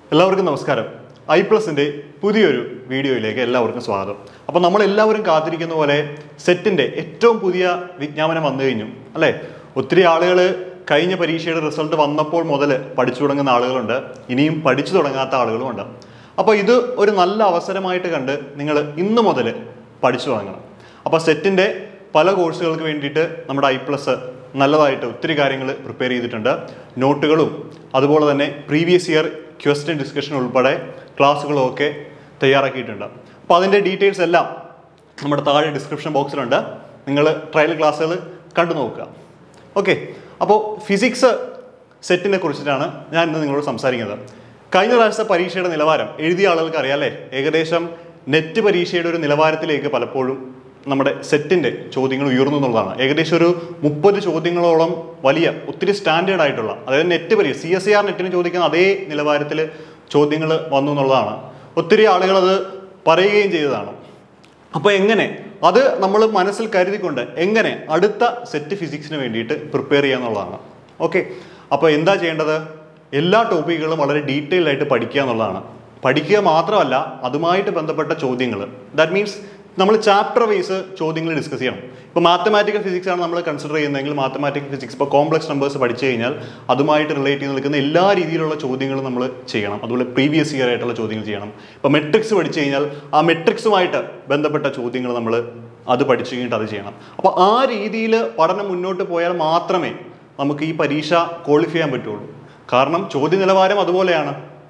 എല്ലാവർക്കും നമസ്കാരം. iPlusന്റെ പുതിയൊരു വീഡിയോയിലേക്ക് എല്ലാവർക്കും സ്വാഗതം. അപ്പോൾ നമ്മൾ എല്ലാവരും കാത്തിരിക്കുന്ന പോലെ സെറ്റിന്റെ ഏറ്റവും പുതിയ വിജ്ഞാപനം വന്നു കഴിഞ്ഞു അല്ലേ? ഒത്തിരി ആളുകൾ കഴിഞ്ഞ പരീക്ഷയുടെ റിസൾട്ട് വന്നപ്പോൾ മുതൽ പഠിച്ചു തുടങ്ങുന്ന ആളുകളുണ്ട്, ഇനിയും പഠിച്ചു തുടങ്ങാത്ത ആളുകളുമുണ്ട്. അപ്പോൾ ഇത് ഒരു നല്ല അവസരമായിട്ട് കണ്ട് നിങ്ങൾ ഇന്നു മുതൽ പഠിച്ചു തുടങ്ങണം. അപ്പോൾ സെറ്റിന്റെ പല കോഴ്സുകൾക്ക് വേണ്ടിയിട്ട് നമ്മുടെ iPlus നല്ലതായിട്ട് ഒത്തിരി കാര്യങ്ങൾ പ്രിപ്പയർ ചെയ്തിട്ടുണ്ട്. നോട്ടുകളും അതുപോലെ തന്നെ പ്രീവിയസ് ഇയർ ക്വസ്റ്റ്യൻ ഡിസ്കഷൻ ഉൾപ്പെടെ ക്ലാസ്സുകളും ഒക്കെ തയ്യാറാക്കിയിട്ടുണ്ട്. അപ്പോൾ അതിൻ്റെ ഡീറ്റെയിൽസ് എല്ലാം നമ്മുടെ താഴെ ഡിസ്ക്രിപ്ഷൻ ബോക്സിലുണ്ട്. നിങ്ങൾ ട്രയൽ ക്ലാസ്സുകൾ കണ്ടു നോക്കുക. ഓക്കെ, അപ്പോൾ ഫിസിക്സ് സെറ്റിനെ കുറിച്ചിട്ടാണ് ഞാൻ ഇന്ന് നിങ്ങളോട് സംസാരിക്കുന്നത്. കഴിഞ്ഞ പ്രാവശ്യത്തെ പരീക്ഷയുടെ നിലവാരം എഴുതിയ ആളുകൾക്ക് അറിയാം അല്ലേ? ഏകദേശം നെറ്റ് പരീക്ഷയുടെ ഒരു നിലവാരത്തിലേക്ക് പലപ്പോഴും നമ്മുടെ സെറ്റിൻ്റെ ചോദ്യങ്ങൾ ഉയർന്നു എന്നുള്ളതാണ്. ഏകദേശം ഒരു 30 ചോദ്യങ്ങളോളം വലിയ ഒത്തിരി സ്റ്റാൻഡേർഡ് ആയിട്ടുള്ള, അതായത് നെറ്റ് പരീക്ഷ CSIR നെറ്റിന് ചോദിക്കുന്ന അതേ നിലവാരത്തിൽ ചോദ്യങ്ങൾ വന്നു എന്നുള്ളതാണ്. ഒത്തിരി ആളുകൾ അത് പറയുകയും ചെയ്തതാണ്. അപ്പോൾ എങ്ങനെ അത് നമ്മൾ മനസ്സിൽ കരുതിക്കൊണ്ട് എങ്ങനെ അടുത്ത സെറ്റ് ഫിസിക്സിന് വേണ്ടിയിട്ട് പ്രിപ്പയർ ചെയ്യുക എന്നുള്ളതാണ്. ഓക്കെ, അപ്പോൾ എന്താ ചെയ്യേണ്ടത്? എല്ലാ ടോപ്പിക്കുകളും വളരെ ഡീറ്റെയിൽഡ് ആയിട്ട് പഠിക്കുക എന്നുള്ളതാണ്. പഠിക്കുക മാത്രമല്ല, അതുമായിട്ട് ബന്ധപ്പെട്ട ചോദ്യങ്ങൾ, ദാറ്റ് മീൻസ് നമ്മൾ ചാപ്റ്റർ വൈസ് ചോദ്യങ്ങൾ ഡിസ്കസ് ചെയ്യണം. ഇപ്പോൾ മാത്തമാറ്റിക്കൽ ഫിസിക്സ് ആണ് നമ്മൾ കൺസിഡർ ചെയ്യുന്നതെങ്കിൽ മാത്തമാറ്റിക്കൽ ഫിസിക്സ്, ഇപ്പോൾ കോംപ്ലക്സ് നമ്പേഴ്സ് പഠിച്ചു കഴിഞ്ഞാൽ അതുമായിട്ട് റിലേറ്റ് ചെയ്ത് നിൽക്കുന്ന എല്ലാ രീതിയിലുള്ള ചോദ്യങ്ങളും നമ്മൾ ചെയ്യണം. അതുപോലെ പ്രീവിയസ് ഇയർ ആയിട്ടുള്ള ചോദ്യങ്ങൾ ചെയ്യണം. ഇപ്പോൾ മെട്രിക്സ് പഠിച്ചു കഴിഞ്ഞാൽ ആ മെട്രിക്സുമായിട്ട് ബന്ധപ്പെട്ട ചോദ്യങ്ങൾ നമ്മൾ അത് പഠിച്ചു കഴിഞ്ഞിട്ട് അത് ചെയ്യണം. അപ്പോൾ ആ രീതിയിൽ പഠനം മുന്നോട്ട് പോയാൽ മാത്രമേ നമുക്ക് ഈ പരീക്ഷ ക്വാളിഫൈ ചെയ്യാൻ പറ്റുള്ളൂ. കാരണം ചോദ്യ നിലവാരം അതുപോലെയാണ്.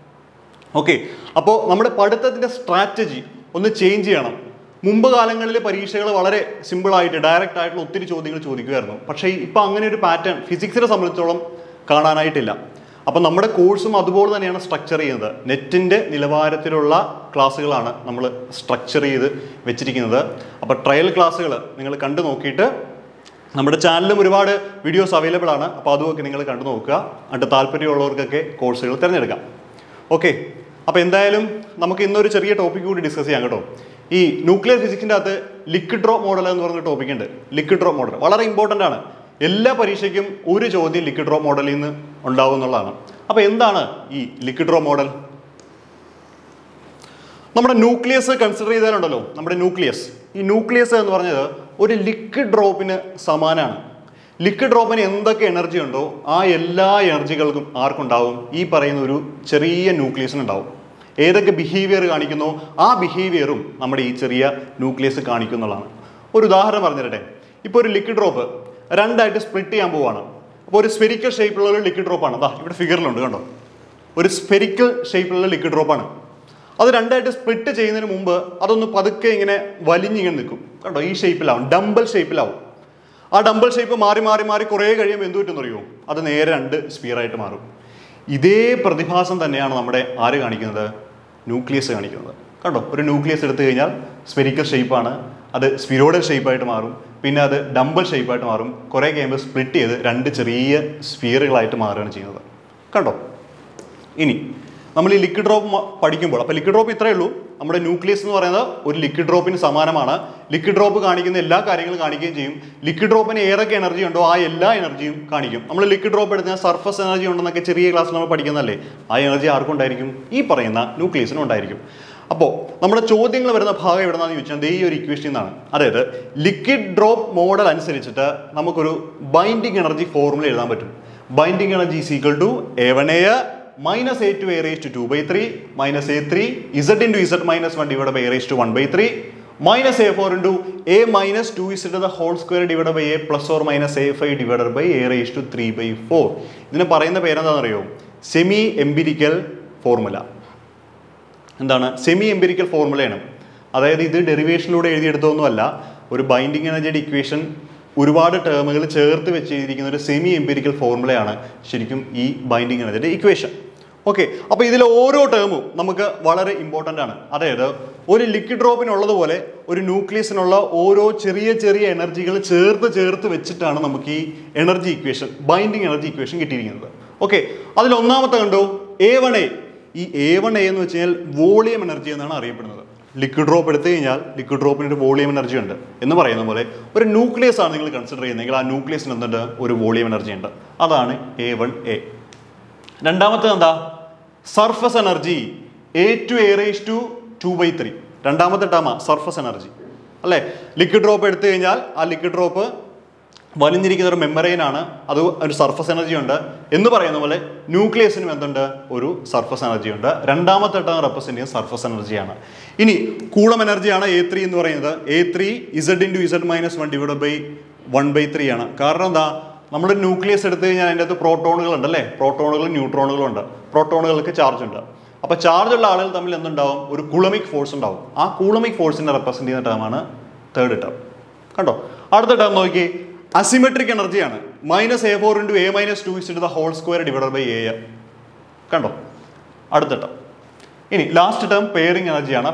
ഓക്കെ, അപ്പോൾ നമ്മുടെ പഠിത്തത്തിൻ്റെ സ്ട്രാറ്റജി ഒന്ന് ചേഞ്ച് ചെയ്യണം. മുമ്പ് കാലങ്ങളിൽ പരീക്ഷകൾ വളരെ സിമ്പിളായിട്ട് ഡയറക്റ്റ് ആയിട്ടുള്ള ഒത്തിരി ചോദ്യങ്ങൾ ചോദിക്കുമായിരുന്നു. പക്ഷേ ഇപ്പോൾ അങ്ങനെ ഒരു പാറ്റേൺ ഫിസിക്സിനെ സംബന്ധിച്ചോളം കാണാനായിട്ടില്ല. അപ്പം നമ്മുടെ കോഴ്സും അതുപോലെ തന്നെയാണ് സ്ട്രക്ചർ ചെയ്യുന്നത്. നെറ്റിൻ്റെ നിലവാരത്തിലുള്ള ക്ലാസ്സുകളാണ് നമ്മൾ സ്ട്രക്ചർ ചെയ്ത് വെച്ചിരിക്കുന്നത്. അപ്പോൾ ട്രയൽ ക്ലാസ്സുകൾ നിങ്ങൾ കണ്ടു നോക്കിയിട്ട് നമ്മുടെ ചാനലിലും ഒരുപാട് വീഡിയോസ് അവൈലബിൾ ആണ്. അപ്പോൾ അതുമൊക്കെ നിങ്ങൾ കണ്ടു നോക്കുക. എന്നിട്ട് താല്പര്യമുള്ളവർക്കൊക്കെ കോഴ്സുകൾ തിരഞ്ഞെടുക്കാം. ഓക്കെ, അപ്പോൾ എന്തായാലും നമുക്ക് ഇന്നൊരു ചെറിയ ടോപ്പിക് കൂടി ഡിസ്കസ് ചെയ്യാം കേട്ടോ. ഈ ന്യൂക്ലിയർ ഫിസിക്സിൻ്റെ അകത്ത് ലിക്വിഡ് ഡ്രോപ്പ് മോഡൽ എന്ന് പറഞ്ഞ ടോപ്പിക് ഉണ്ട്. ലിക്വിഡ് ഡ്രോപ്പ് മോഡൽ വളരെ ഇമ്പോർട്ടൻ്റ് ആണ്. എല്ലാ പരീക്ഷയ്ക്കും ഒരു ചോദ്യം ലിക്വിഡ് ഡ്രോപ്പ് മോഡലിൽ നിന്ന് ഉണ്ടാവും എന്നുള്ളതാണ്. അപ്പോൾ എന്താണ് ഈ ലിക്വിഡ് ഡ്രോപ്പ് മോഡൽ? നമ്മുടെ ന്യൂക്ലിയസ് കൺസിഡർ ചെയ്താലുണ്ടല്ലോ, നമ്മുടെ ന്യൂക്ലിയസ്, ഈ ന്യൂക്ലിയസ് എന്ന് പറഞ്ഞത് ഒരു ലിക്വിഡ് ഡ്രോപ്പിന് സമാനമാണ്. ലിക്വിഡ് ഡ്രോപ്പിന് എന്തൊക്കെ എനർജി ഉണ്ടോ ആ എല്ലാ എനർജികൾക്കും ആർക്കുണ്ടാവും? ഈ പറയുന്ന ഒരു ചെറിയ ന്യൂക്ലിയസിനുണ്ടാവും. ഏതൊക്കെ ബിഹേവിയർ കാണിക്കുന്നോ ആ ബിഹേവിയറും നമ്മുടെ ഈ ചെറിയ ന്യൂക്ലിയസ് കാണിക്കുന്നുള്ളതാണ്. ഒരു ഉദാഹരണം പറഞ്ഞു തരട്ടെ. ഇപ്പോൾ ഒരു ലിക്വിഡ് ഡ്രോപ്പ് രണ്ടായിട്ട് സ്പ്ലിറ്റ് ചെയ്യാൻ പോവുകയാണ്. അപ്പോൾ ഒരു സ്ഫെരിക്കൽ ഷേപ്പിലുള്ള ഒരു ലിക്വിഡ് ഡ്രോപ്പാണ്. അതാ ഇവിടെ ഫിഗറിലുണ്ട് കണ്ടോ, ഒരു സ്ഫെരിക്കൽ ഷേപ്പിലുള്ള ലിക്വിഡ് ഡ്രോപ്പാണ്. അത് രണ്ടായിട്ട് സ്പ്ലിറ്റ് ചെയ്യുന്നതിന് മുമ്പ് അതൊന്ന് പതുക്കെ ഇങ്ങനെ വലിഞ്ഞിങ്ങനെ നിൽക്കും കണ്ടോ. ഈ ഷേപ്പിലാവും, ഡംബൽ ഷേപ്പിലാവും. ആ ഡംബൽ ഷേപ്പ് മാറി മാറി മാറി കുറേ കഴിയുമ്പോൾ എന്ത് പറ്റുമെന്ന് അറിയുമോ? അത് നേരെ 2 സ്ഫിയറായിട്ട് മാറും. ഇതേ പ്രതിഭാസം തന്നെയാണ് നമ്മുടെ ആര് കാണിക്കുന്നത്? ന്യൂക്ലിയസ് കാണിക്കുന്നത് കണ്ടോ. ഒരു ന്യൂക്ലിയസ് എടുത്തു കഴിഞ്ഞാൽ സ്ഫെരിക്കൽ ഷേപ്പാണ്, അത് സ്ഫിരോയിഡൽ ഷേപ്പായിട്ട് മാറും, പിന്നെ അത് ഡംബൽ ഷേപ്പായിട്ട് മാറും. കുറേ കഴിയുമ്പോൾ സ്പ്ലിറ്റ് ചെയ്ത് 2 ചെറിയ സ്ഫിയറുകളായിട്ട് മാറുകയാണ് ചെയ്യുന്നത് കണ്ടോ. ഇനി നമ്മൾ ഈ ലിക്വിഡ് ഡ്രോപ്പ് പഠിക്കുമ്പോൾ, അപ്പോൾ ലിക്വിഡ് ഡ്രോപ്പ് ഇത്രയേ ഉള്ളൂ. നമ്മുടെ ന്യൂക്ലിയസ് എന്ന് പറയുന്നത് ഒരു ലിക്വിഡ് ഡ്രോപ്പിന് സമാനമാണ്. ലിക്വിഡ് ഡ്രോപ്പ് കാണിക്കുന്ന എല്ലാ കാര്യങ്ങളും കാണിക്കുകയും ചെയ്യും. ലിക്വിഡ് ഡ്രോപ്പിന് ഏതൊക്കെ എനർജി ഉണ്ടോ ആ എല്ലാ എനർജിയും കാണിക്കും. നമ്മൾ ലിക്വിഡ് ഡ്രോപ്പ് എടുത്താൽ സർഫസ് എനർജി ഉണ്ടെന്നൊക്കെ ചെറിയ ക്ലാസ്സിൽ നമ്മൾ പഠിക്കുന്നതല്ലേ? ആ എനർജി ആർക്കും ഉണ്ടായിരിക്കും? ഈ പറയുന്ന ന്യൂക്ലിയസിനും ഉണ്ടായിരിക്കും. അപ്പോൾ നമ്മുടെ ചോദ്യങ്ങൾ വരുന്ന ഭാഗം എവിടെന്നാന്ന് ചോദിച്ചാൽ ഈ ഒരു ഇക്വേഷനിൽ നിന്നാണ്. അതായത് ലിക്വിഡ് ഡ്രോപ്പ് മോഡൽ അനുസരിച്ചിട്ട് നമുക്കൊരു ബൈൻഡിങ് എനർജി ഫോർമുല എഴുതാൻ പറ്റും. Binding energy is equal to A1A minus A to A raised to 2/3 minus A3 Z into Z minus 1 divided by A raised to 1/3 minus A4 into A minus 2Z to the whole square divided by A plus or minus A5 divided by A raised to 3/4. ഇതിന് പറയുന്ന പേരെന്താണെന്ന് അറിയോ? Semi empirical formula. എന്താണ്? Semi empirical ഫോർമുലയാണ്. അതായത് ഇത് ഡെറിവേഷനിലൂടെ എഴുതിയെടുത്തൊന്നുമല്ല. ഒരു binding എനർജിയുടെ ഇക്വേഷൻ ഒരുപാട് ടേമുകൾ ചേർത്ത് വെച്ച് എഴുതിയിരിക്കുന്ന ഒരു സെമി എംപിരിക്കൽ ഫോർമുലയാണ് ശരിക്കും ഈ ബൈൻഡിങ് എനർജിയുടെ ഇക്വേഷൻ. ഓക്കെ, അപ്പോൾ ഇതിലെ ഓരോ ടേമും നമുക്ക് വളരെ ഇമ്പോർട്ടൻ്റ് ആണ്. അതായത് ഒരു ലിക്വിഡ് ഡ്രോപ്പിനുള്ളതുപോലെ ഒരു ന്യൂക്ലിയസിനുള്ള ഓരോ ചെറിയ ചെറിയ എനർജികൾ ചേർത്ത് വെച്ചിട്ടാണ് നമുക്ക് ഈ energy equation, binding energy equation കിട്ടിയിരിക്കുന്നത്. ഓക്കെ, അതിൽ ഒന്നാമത്തെ കണ്ടോ A1A. ഈ A1A എന്ന് വെച്ച് കഴിഞ്ഞാൽ വോളിയം എനർജി എന്നാണ് അറിയപ്പെടുന്നത്. ലിക്വിഡ് ഡ്രോപ്പ് എടുത്തു കഴിഞ്ഞാൽ ലിക്വിഡ് ഡ്രോപ്പിന് ഒരു വോളിയം എനർജി ഉണ്ട് എന്ന് പറയുന്ന പോലെ ഒരു ന്യൂക്ലിയസ് ആണ് നിങ്ങൾ കൺസിഡർ ചെയ്യുന്നതെങ്കിൽ ആ ന്യൂക്ലിയസിന് എന്തുണ്ട്? ഒരു വോളിയം എനർജി ഉണ്ട്. അതാണ് A1A. രണ്ടാമത്തെ എന്താ? Surface energy A two A raise to 2/3. രണ്ടാമത്തെ ടേമാ സർഫസ് എനർജി അല്ലേ. ലിക്വിഡ് ഡ്രോപ്പ് എടുത്തു കഴിഞ്ഞാൽ ആ ലിക്വിഡ് ഡ്രോപ്പ് വലിഞ്ഞിരിക്കുന്ന ഒരു മെമ്മറൈനാണ്, അത് ഒരു സർഫസ് എനർജി ഉണ്ട് എന്ന് പറയുന്ന പോലെ ന്യൂക്ലിയസിനും എന്തുണ്ട്, ഒരു സർഫസ് എനർജി ഉണ്ട്. രണ്ടാമത്തെ ടേം റെപ്രസെന്റ് ചെയ്യുന്ന സർഫസ് എനർജിയാണ്. ഇനി കൂളം എനർജിയാണ് A3 എന്ന് പറയുന്നത്. A3 Z×Z-1/1/3 ആണ്. കാരണം എന്താ, നമ്മൾ ന്യൂക്ലിയസ് എടുത്തു കഴിഞ്ഞാൽ അതിൻ്റെ അകത്ത് പ്രോട്ടോണുകൾ ഉണ്ട് അല്ലേ, പ്രോട്ടോണുകളും ന്യൂട്രോണുകളും ഉണ്ട്. പ്രോട്ടോണുകൾക്ക് ചാർജ് ഉണ്ട്. അപ്പോൾ ചാർജ് ഉള്ള ആളുകൾ തമ്മിൽ എന്തുണ്ടാവും, ഒരു കൂളമിക് ഫോഴ്സ് ഉണ്ടാവും. ആ കൂളമിക് ഫോഴ്സിനെ റെപ്രസെന്റ് ചെയ്യുന്ന ടേമാണ് തേർഡ് ടേം. കണ്ടോ. അടുത്ത ടേം നോക്കി, അസിമെട്രിക് എനർജിയാണ്. -A4 × A-2/A. കണ്ടോ. അടുത്ത ടേം. ഇനി ലാസ്റ്റ് ടേം പെയറിംഗ് എനർജിയാണ്,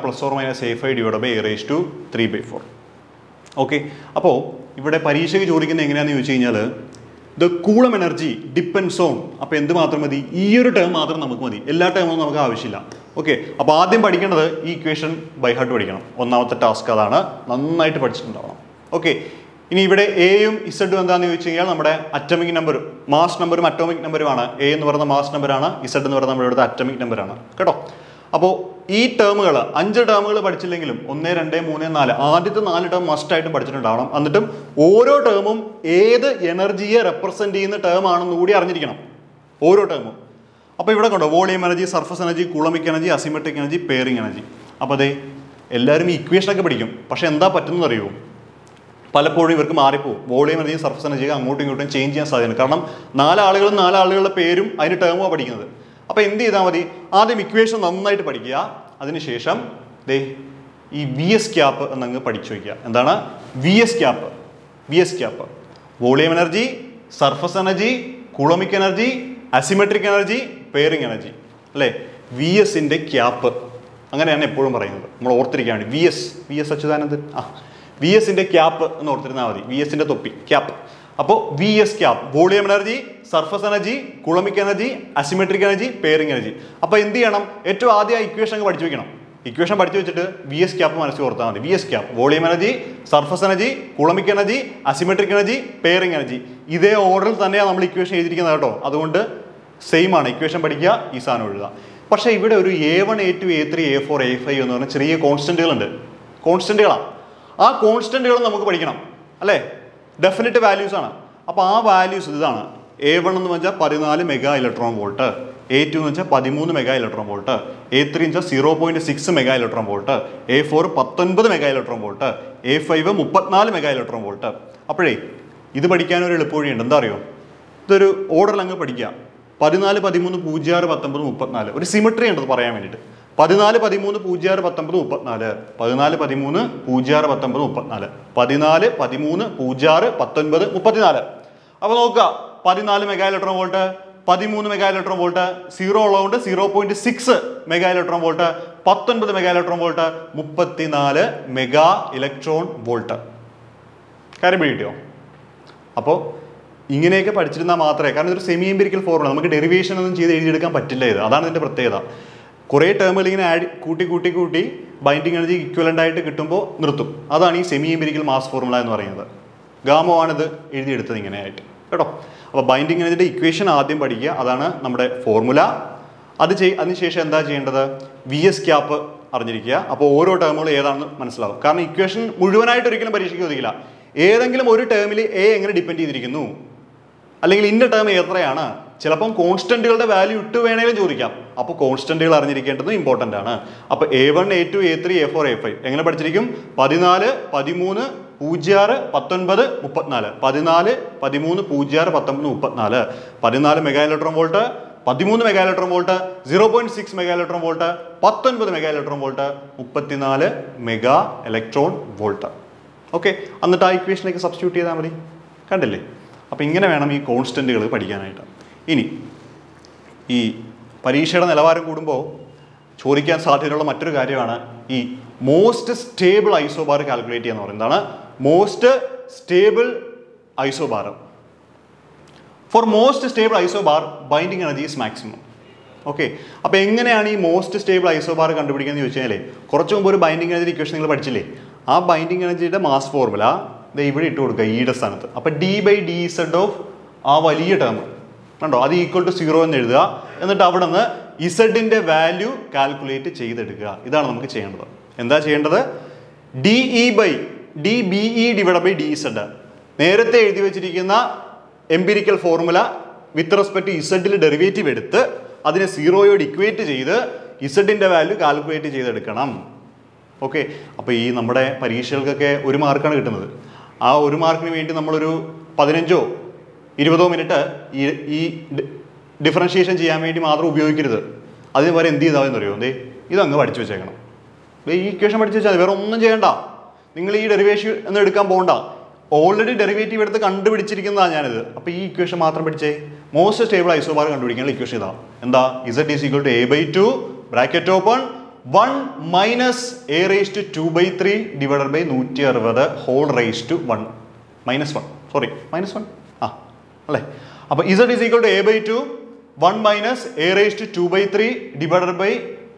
+or-A5/A3/4. ഓക്കെ. അപ്പോൾ ഇവിടെ പരീക്ഷയ്ക്ക് ചോദിക്കുന്നത് എങ്ങനെയാണെന്ന് ചോദിച്ചു കഴിഞ്ഞാൽ the coulomb energy depends on, അപ്പോൾ എന്ത് മാത്രം മതി, ഈ ഒരു ടേം മാത്രം നമുക്ക് മതി, എല്ലാ ടേമും നമുക്ക് ആവശ്യമില്ല. ഓക്കെ. അപ്പോൾ ആദ്യം പഠിക്കേണ്ടത് ഈ ഇക്വേഷൻ ബൈ ഹാർട്ട് പഠിക്കണം. ഒന്നാമത്തെ ടാസ്ക് അതാണ്, നന്നായിട്ട് പഠിച്ചിട്ടുണ്ടാവണം. ഓക്കെ. ഇനി ഇവിടെ എയും ഇസഡും എന്താണെന്ന് ചോദിച്ചു കഴിഞ്ഞാൽ നമ്മുടെ അറ്റമിക് നമ്പർ, മാസ് നമ്പറും അറ്റോമിക് നമ്പറുമാണ്. എ എന്ന് പറയുന്ന മാസ് നമ്പറാണ്, ഇസഡ് എന്ന് പറയുന്ന നമ്മുടെ ഇവിടുത്തെ അറ്റമിക് നമ്പറാണ് കേട്ടോ. അപ്പോൾ ഈ ടേമുകൾ 5 ടേമുകൾ പഠിച്ചില്ലെങ്കിലും 1, 2, 3, 4 ആദ്യത്തെ 4 ടേം മസ്റ്റായിട്ടും പഠിച്ചിട്ടുണ്ടാവണം. എന്നിട്ടും ഓരോ ടേമും ഏത് എനർജിയെ റെപ്രസെന്റ് ചെയ്യുന്ന ടേം ആണെന്ന് കൂടി അറിഞ്ഞിരിക്കണം, ഓരോ ടേമും. അപ്പോൾ ഇവിടെ കണ്ടോ, volume energy, surface energy, coulombic energy, asymmetric energy, pairing energy. അപ്പോൾ അതെ, എല്ലാവരും ഈ ഇക്വേഷനൊക്കെ പഠിക്കും. പക്ഷെ എന്താ പറ്റുന്നത് അറിയുമോ, പലപ്പോഴും ഇവർക്ക് മാറിപ്പോവും. വോളിയം എനർജിയും സർഫസ് എനർജിയും അങ്ങോട്ടും ഇങ്ങോട്ടും ചേഞ്ച് ചെയ്യാൻ സാധ്യതയുണ്ട്. കാരണം 4 ആളുകളുടെ പേരും അതിന് ടേമുമാണ് പഠിക്കുന്നത്. അപ്പോൾ എന്ത് ചെയ്താൽ മതി, ആദ്യം ഇക്വേഷൻ നന്നായിട്ട് പഠിക്കുക. അതിനുശേഷം ദേ ഈ VS ക്യാപ്പ് എന്നങ്ങ് പഠിച്ചു വയ്ക്കുക. എന്താണ് VS cap? VS cap volume energy, surface energy, coulombic energy, asymmetric energy, pairing energy അല്ലേ. VSന്റെ ക്യാപ്പ് അങ്ങനെയാണ് എപ്പോഴും പറയുന്നത്, നമ്മൾ ഓർത്തിരിക്കാൻ വേണ്ടി. VS അച്യുതാനന്ദൻ, VSന്റെ ക്യാപ്പ് എന്ന് ഓർത്തിരുന്നാൽ മതി. VSന്റെ തൊപ്പി, ക്യാപ്പ്. അപ്പോൾ VS cap volume energy, surface energy, coulombic energy, asymmetric energy, pairing energy. അപ്പോൾ എന്ത് ചെയ്യണം, ഏറ്റവും ആദ്യം ആ ഇക്വേഷൻ അങ്ങ് പഠിച്ചു വെക്കണം. ഇക്വേഷൻ പഠിച്ചു വെച്ചിട്ട് VS ക്യാപ്പ് മനസ്സിൽ ഓർത്താൽ മതി. VS cap volume energy, surface energy, coulombic energy, asymmetric energy, pairing energy. ഇതേ ഓർഡറിൽ തന്നെയാണ് നമ്മൾ ഇക്വേഷൻ എഴുതിയിരിക്കുന്നത് കേട്ടോ. അതുകൊണ്ട് സെയിം ആണ്, ഇക്വേഷൻ പഠിക്കുക, ഈ സാധനം എഴുതുക. പക്ഷേ ഇവിടെ ഒരു A1, A2, A3, A4, A5 എന്ന് പറഞ്ഞ ചെറിയ കോൺസ്റ്റന്റുകളുണ്ട്. കോൺസ്റ്റന്റുകളാണ്. ആ കോൺസ്റ്റന്റുകൾ നമുക്ക് പഠിക്കണം അല്ലേ, ഡെഫിനിറ്റ് വാല്യൂസ് ആണ്. അപ്പോൾ ആ വാല്യൂസ് ഇതാണ്. A1 എന്ന് വെച്ചാൽ 14 മെഗാ ഇലക്ട്രോൺ വോൾട്ട്, A2 എന്ന് വെച്ചാൽ 13 മെഗാ ഇലക്ട്രോൺ വോൾട്ട്, A3 എന്ന് വെച്ചാൽ 0.6 mega electron volt, A4 19 mega electron volt, A5 34 mega electron volt. അപ്പോഴേ ഇത് പഠിക്കാനൊരു എളുപ്പവഴിയുണ്ട്. എന്താ അറിയോ, ഇതൊരു ഓർഡറിൽ അങ്ങ് പഠിക്കുക. 14, 13, 06, 19, 34 ഒരു സിമെട്രി ഉണ്ടത് പറയാൻ വേണ്ടിയിട്ട്. 14, 13, 06, 19, 34, 14, 13, 06, 19, 34, 14, 13, 06, 19, 34. അപ്പോൾ നോക്കുക, 14 mega electron volt, 13 mega electron volt, 0 ഉള്ളതുകൊണ്ട് 0.6 mega electron volt, 19 mega electron volt, 34 mega electron volt. കാര്യം പിടികിട്ടിയോ? അപ്പോൾ ഇങ്ങനെയൊക്കെ പഠിച്ചിരുന്നാൽ മാത്രമേ, കാരണം ഇതൊരു സെമി എംപിരിക്കൽ ഫോർമുല, നമുക്ക് ഡെറിവേഷൻ ഒന്നും ചെയ്ത് എഴുതിയെടുക്കാൻ പറ്റില്ല. ഇത് അതാണ് ഇതിൻ്റെ പ്രത്യേകത. കുറേ ടേമുകൾ ഇങ്ങനെ കൂട്ടി ബൈൻഡിങ് എനർജി ഇക്വലൻ്റ് ആയിട്ട് കിട്ടുമ്പോൾ നിർത്തും. അതാണ് ഈ സെമി എംപിരിക്കൽ മാസ് ഫോർമുല എന്ന് പറയുന്നത്. ഗാമോ ആണിത് എഴുതിയെടുത്തത് ഇങ്ങനെയായിട്ട് കേട്ടോ. അപ്പോൾ ബൈൻഡിങ് എനർജിയുടെ ഇക്വേഷൻ ആദ്യം പഠിക്കുക, അതാണ് നമ്മുടെ ഫോർമുല. അതിനുശേഷം എന്താ ചെയ്യേണ്ടത്, VS ക്യാപ്പ് അറിഞ്ഞിരിക്കുക. അപ്പോൾ ഓരോ ടേമുകളും ഏതാണെന്ന് മനസ്സിലാവും. കാരണം ഇക്വേഷൻ മുഴുവനായിട്ട് ഒരിക്കലും പരീക്ഷയ്ക്ക് ഒതുക്കില്ല. ഏതെങ്കിലും ഒരു ടേമിൽ A എങ്ങനെ ഡിപ്പെൻഡ് ചെയ്തിരിക്കുന്നു, അല്ലെങ്കിൽ ഇന്ന ടേം എത്രയാണ്, ചിലപ്പം കോൺസ്റ്റന്റുകളുടെ വാല്യൂ ഇട്ട് വേണമെങ്കിലും ചോദിക്കാം. അപ്പോൾ കോൺസ്റ്റന്റുകൾ അറിഞ്ഞിരിക്കേണ്ടത് ഇമ്പോർട്ടൻ്റ് ആണ്. അപ്പോൾ A1, A2, A3, A4, A5 എങ്ങനെ പഠിച്ചിരിക്കും? 14, 13, 06, 19, 34, 14, 13, 06, 19, 34, 14 mega electron volt, 13 mega electron volt, 0.6 mega electron volt, 19 mega electron volt, 34 mega electron volt. Okay, എന്നിട്ട് ആ ഇക്വേഷനിലേക്ക് സബ്സ്റ്റിറ്റ്യൂട്ട് ചെയ്താൽ മതി. കണ്ടില്ലേ? അപ്പോൾ ഇങ്ങനെ വേണം ഈ കോൺസ്റ്റന്റുകൾ പഠിക്കാനായിട്ട്. ഇനി ഈ പരീക്ഷയുടെ നിലവാരം കൂടുമ്പോൾ ചോദിക്കാൻ സാധ്യതയുള്ള മറ്റൊരു കാര്യമാണ് ഈ മോസ്റ്റ് സ്റ്റേബിൾ ഐസോബാർ കാൽക്കുലേറ്റ് ചെയ്യാന്ന് പറയുന്നത്. എന്താണ് most stable isobar? For most stable isobar binding energy is maximum. Okay, അപ്പോൾ എങ്ങനെയാണ് ഈ മോസ്റ്റ് സ്റ്റേബിൾ ഐസോബാർ കണ്ടുപിടിക്കുന്നത് ചോദിച്ചു കഴിഞ്ഞാൽ, കുറച്ച് മുമ്പ് ഒരു ബൈൻഡിങ് എനർജി ഇക്വേഷൻ നിങ്ങൾ പഠിച്ചില്ലേ? ആ ബൈൻഡിങ് എനർജിയുടെ മാസ് ഫോർമുല ഇവിടെ ഇട്ട് കൊടുക്കുക, ഇയുടെ സ്ഥാനത്ത്. അപ്പോൾ D/dZ ഓഫ് ആ വലിയ ടേം കണ്ടോ, അത് ഈക്വൽ ടു 0 എന്ന് എഴുതുക. എന്നിട്ട് അവിടെ നിന്ന് ഇസഡിൻ്റെ വാല്യൂ കാൽക്കുലേറ്റ് ചെയ്തെടുക്കുക. ഇതാണ് നമുക്ക് ചെയ്യേണ്ടത്. എന്താ ചെയ്യേണ്ടത്? DBE divide by DZ. നേരത്തെ എഴുതി വെച്ചിരിക്കുന്ന empirical formula with respect to ഇസഡിൽ ഡെറിവേറ്റീവ് എടുത്ത് അതിനെ സീറോയോട് ഇക്വേറ്റ് ചെയ്ത് ഇസഡിൻ്റെ വാല്യൂ കാൽക്കുലേറ്റ് ചെയ്തെടുക്കണം. ഓക്കെ, അപ്പോൾ ഈ നമ്മുടെ പരീക്ഷകൾക്കൊക്കെ 1 മാർക്കാണ് കിട്ടുന്നത്. ആ 1 മാർക്കിന് വേണ്ടി നമ്മളൊരു 15-20 മിനിറ്റ് ഈ ഡിഫറൻഷിയേഷൻ ചെയ്യാൻ വേണ്ടി മാത്രം ഉപയോഗിക്കരുത്. അതിന് വരെ എന്ത് ചെയ്താൽ എന്നറിയോ? ഇതങ്ങ് പഠിച്ചു വെച്ചേക്കണം. ഈ ഇക്വേഷൻ പഠിച്ചു വെച്ചാൽ വേറെ ഒന്നും ചെയ്യണ്ട. നിങ്ങൾ ഈ ഡെറിവേഷൻ ഒന്നും എടുക്കാൻ പോകണ്ട. ഓൾറെഡി ഡെറിവേറ്റീവ് എടുത്ത് കണ്ടുപിടിച്ചിരിക്കുന്നതാണ് ഞാനിത്. അപ്പോൾ ഈ ഇക്വേഷൻ മാത്രം പഠിച്ചേ. മോസ്റ്റ് സ്റ്റേബിൾ ഐസോബാർ കണ്ടുപിടിക്കാനുള്ള ഇക്വേഷൻ ഇതാ. എന്താ? Z is equal to A/2 bracket open 1 minus A/2/3 divided by 160 whole raise to 1 -1 അല്ലേ? അപ്പോൾ Z is equal to A/2 1 minus A/2/3 divided by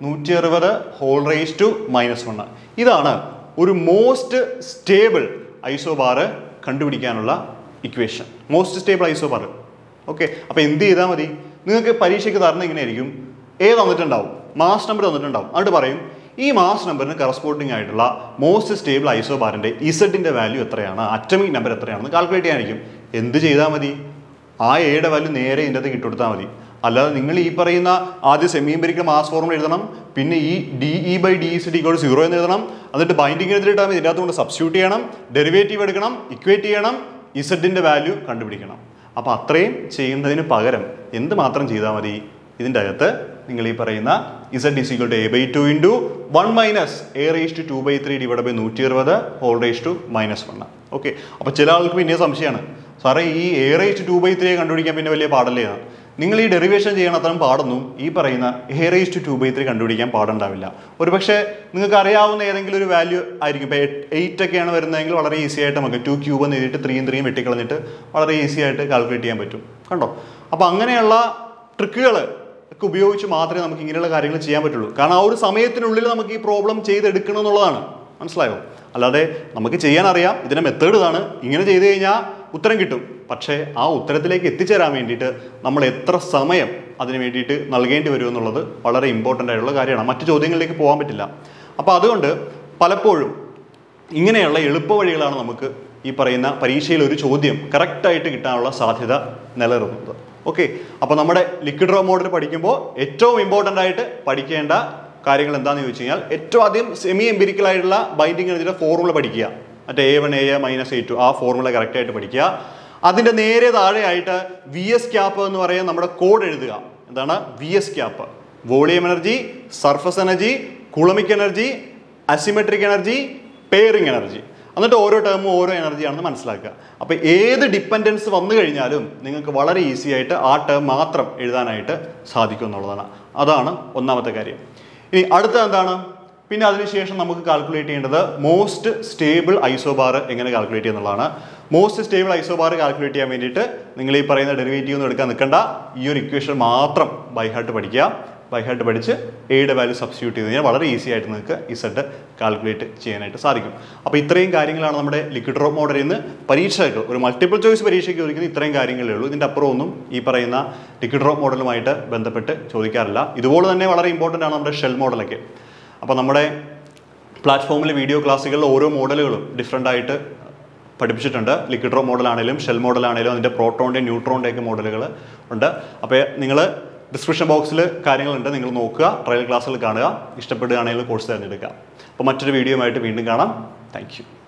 160 whole raise to -1. ഇതാണ് ഒരു most stable isobar കണ്ടുപിടിക്കാനുള്ള equation. Most stable isobar. Okay, അപ്പോൾ എന്ത് ചെയ്താൽ മതി? നിങ്ങൾക്ക് പരീക്ഷയ്ക്ക് തരണം ഇങ്ങനെയായിരിക്കും. തന്നിട്ടുണ്ടാവും, മാസ് നമ്പർ തന്നിട്ടുണ്ടാവും. എന്നിട്ട് പറയും ഈ മാസ് നമ്പറിന് കറസ്പോണ്ടിങ് ആയിട്ടുള്ള മോസ്റ്റ് സ്റ്റേബിൾ ഐസോബാറിൻ്റെ ഇസഡിൻ്റെ വാല്യൂ എത്രയാണ്, അറ്റമിക് നമ്പർ എത്രയാണെന്ന് കാൽക്കുലേറ്റ് ചെയ്യാനായിരിക്കും. എന്ത് ചെയ്താൽ മതി? ആ എയുടെ വാല്യൂ നേരെ ഇതിൻ്റെ അകത്ത് ഇട്ടുകൊടുത്താൽ മതി. അല്ലാതെ നിങ്ങൾ ഈ പറയുന്ന ആദ്യം സെമി എംപിരിക്കൽ മാസ് ഫോർമുല എഴുതണം, പിന്നെ ഈ DE/DZ = 0 എന്ന് എഴുതണം, എന്നിട്ട് ബൈൻഡിങ് എഴുതിയിട്ടാൽ ഇതിൻ്റെ അകത്ത് കൊണ്ട് സബ്സ്റ്റിറ്റ്യൂട്ട് ചെയ്യണം, ഡെറിവേറ്റീവ് എടുക്കണം, ഇക്വേറ്റ് ചെയ്യണം, ഇസഡിൻ്റെ വാല്യൂ കണ്ടുപിടിക്കണം. അപ്പോൾ അത്രയും ചെയ്യുന്നതിന് പകരം എന്ത് മാത്രം ചെയ്താൽ മതി? ഇതിൻ്റെ അകത്ത് നിങ്ങൾ ഈ പറയുന്ന Z is equal to A/2 into 1 minus A/2/3 divide by 160 whole raise to -1. Okay, അപ്പോൾ ചില ആൾക്ക് പിന്നെ സംശയമാണ്, സാറേ ഈ A/2/3 കണ്ടുപിടിക്കാൻ പിന്നെ വലിയ പാടല്ലേ? നിങ്ങൾ ഈ ഡെറിവേഷൻ ചെയ്യണം അത്രയും പാടൊന്നും ഈ പറയുന്ന A/2/3 കണ്ടുപിടിക്കാൻ പാടുണ്ടാവില്ല. ഒരുപക്ഷെ നിങ്ങൾക്ക് അറിയാവുന്ന ഏതെങ്കിലും ഒരു വാല്യൂ ആയിരിക്കും. ഇപ്പോൾ 8 ഒക്കെയാണ് വരുന്നതെങ്കിൽ വളരെ ഈസി ആയിട്ട് നമുക്ക് 2 ക്യൂബ് എന്ന് എഴുതിയിട്ട് 3 വെട്ടിക്കളഞ്ഞിട്ട് വളരെ ഈസി ആയിട്ട് കാൽക്കുലേറ്റ് ചെയ്യാൻ പറ്റും. കണ്ടോ? അപ്പോൾ അങ്ങനെയുള്ള ട്രിക്കുകൾ ഒക്കെ ഉപയോഗിച്ച് മാത്രമേ നമുക്ക് ഇങ്ങനെയുള്ള കാര്യങ്ങൾ ചെയ്യാൻ പറ്റുള്ളൂ. കാരണം ആ ഒരു സമയത്തിനുള്ളിൽ നമുക്ക് ഈ പ്രോബ്ലം ചെയ്തെടുക്കണം എന്നുള്ളതാണ്. മനസ്സിലായോ? അല്ലാതെ നമുക്ക് ചെയ്യാൻ അറിയാം, ഇതിൻ്റെ മെത്തേഡ് ഇതാണ്, ഇങ്ങനെ ചെയ്ത് കഴിഞ്ഞാൽ ഉത്തരം കിട്ടും. പക്ഷേ ആ ഉത്തരത്തിലേക്ക് എത്തിച്ചേരാൻ വേണ്ടിയിട്ട് നമ്മൾ എത്ര സമയം അതിന് വേണ്ടിയിട്ട് നൽകേണ്ടി വരും എന്നുള്ളത് വളരെ ഇമ്പോർട്ടൻ്റ് ആയിട്ടുള്ള കാര്യമാണ്. മറ്റു ചോദ്യങ്ങളിലേക്ക് പോകാൻ പറ്റില്ല. അപ്പോൾ അതുകൊണ്ട് പലപ്പോഴും ഇങ്ങനെയുള്ള എളുപ്പ വഴികളാണ് നമുക്ക് ഈ പറയുന്ന പരീക്ഷയിൽ ഒരു ചോദ്യം കറക്റ്റായിട്ട് കിട്ടാനുള്ള സാധ്യത നിലനിർത്തുന്നത്. ഓക്കെ, അപ്പോൾ നമ്മുടെ ലിക്വിഡ് റോ മോഡൽ പഠിക്കുമ്പോൾ ഏറ്റവും ഇമ്പോർട്ടൻ്റ് ആയിട്ട് പഠിക്കേണ്ട കാര്യങ്ങൾ എന്താണെന്ന് ചോദിച്ചു കഴിഞ്ഞാൽ, ഏറ്റവും ആദ്യം സെമി എംപിരിക്കലായിട്ടുള്ള ബൈൻഡിങ് എനർജിയുടെ ഫോർമുല പഠിക്കുക. മറ്റേ A1 A -A2 ആ ഫോർമുല കറക്റ്റായിട്ട് പഠിക്കുക. അതിൻ്റെ നേരെ താഴെയായിട്ട് VS ക്യാപ്പ് എന്ന് പറയുന്ന നമ്മുടെ കോഡ് എഴുതുക. എന്താണ് VS cap? Volume energy, surface energy, coulombic energy, asymmetric energy, pairing energy. എന്നിട്ട് ഓരോ ടേമും ഓരോ എനർജിയാണെന്ന് മനസ്സിലാക്കുക. അപ്പോൾ ഏത് ഡിപ്പെൻഡൻസ് വന്നു കഴിഞ്ഞാലും നിങ്ങൾക്ക് വളരെ ഈസി ആയിട്ട് ആ ടേം മാത്രം എഴുതാനായിട്ട് സാധിക്കും എന്നുള്ളതാണ്. അതാണ് ഒന്നാമത്തെ കാര്യം. ഇനി അടുത്ത എന്താണ്? പിന്നെ അതിനുശേഷം നമുക്ക് കാൽക്കുലേറ്റ് ചെയ്യേണ്ടത് മോസ്റ്റ് സ്റ്റേബിൾ ഐസോബാർ എങ്ങനെ കാൽക്കുലേറ്റ് ചെയ്യുന്നതാണ്. മോസ്റ്റ് സ്റ്റേബിൾ ഐസോബാർ കാൽക്കുലേറ്റ് ചെയ്യാൻ വേണ്ടിയിട്ട് നിങ്ങൾ ഈ പറയുന്ന ഡെറിവേറ്റീവ് ഒന്നും എടുക്കാൻ നിൽക്കണ്ട. ഈ ഒരു ഇക്വേഷൻ മാത്രം ബൈ ഹാർട്ട് പഠിക്കുക. ബൈ ഹാർട്ട് പഠിച്ച് എയുടെ വാല്യൂ സബ്സ്റ്റിറ്റ്യൂട്ട് ചെയ്ത് കഴിഞ്ഞാൽ വളരെ ഈസി ആയിട്ട് നിങ്ങൾക്ക് ഇസഡ് കാൽക്കുലേറ്റ് ചെയ്യാനായിട്ട് സാധിക്കും. അപ്പോൾ ഇത്രയും കാര്യങ്ങളാണ് നമ്മുടെ ലിക്വിഡ് റോ മോഡലിൽ നിന്ന് പരീക്ഷയ്ക്ക് ഒരു മൾട്ടിപ്പിൾ ചോയ്സ് പരീക്ഷയ്ക്ക് ചോദിക്കുന്ന ഇത്രയും കാര്യങ്ങളേ ഉള്ളൂ. ഇതിൻ്റെ അപ്പുറം ഒന്നും ഈ പറയുന്ന ലിക്വിഡ് റോ മോഡലുമായിട്ട് ബന്ധപ്പെട്ട് ചോദിക്കാറില്ല. ഇതുപോലെ തന്നെ വളരെ ഇമ്പോർട്ടൻ്റ് ആണ് നമ്മുടെ ഷെൽ മോഡലൊക്കെ. അപ്പോൾ നമ്മുടെ പ്ലാറ്റ്ഫോമിലെ വീഡിയോ ക്ലാസ്സുകളിൽ ഓരോ മോഡലുകളും ഡിഫറെൻ്റ് ആയിട്ട് പഠിപ്പിച്ചിട്ടുണ്ട്. ലിക്വിഡ് റോ മോഡലാണെങ്കിലും ഷെൽ മോഡലാണെങ്കിലും അതിൻ്റെ പ്രോട്ടോണിൻ്റെ ന്യൂട്രോണിൻ്റെയൊക്കെ മോഡലുകൾ ഉണ്ട്. അപ്പോൾ നിങ്ങൾ ഡിസ്ക്രിപ്ഷൻ ബോക്സിൽ കാര്യങ്ങളുണ്ട്, നിങ്ങൾ നോക്കുക, ട്രയൽ ക്ലാസ്സുകൾ കാണുക, ഇഷ്ടപ്പെടുകയാണെങ്കിൽ കോഴ്സ് തിരഞ്ഞെടുക്കുക. അപ്പോൾ മറ്റൊരു വീഡിയോയുമായിട്ട് വീണ്ടും കാണാം. Thank U.